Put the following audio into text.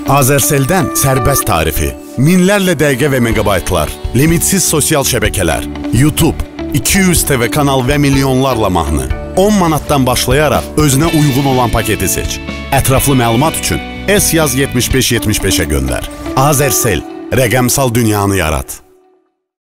Azersel'dən sərbəst tarifi, minlərlə dəqiqə və megabaytlar, limitsiz sosial şəbəkələr, YouTube, 200 TV kanal və milyonlarla mahnı. 10 manatdan başlayaraq özünə uyğun olan paketi seç. Ətraflı məlumat üçün S yaz 7575-ə göndər. Azersel, rəqəmsal dünyanı yarat.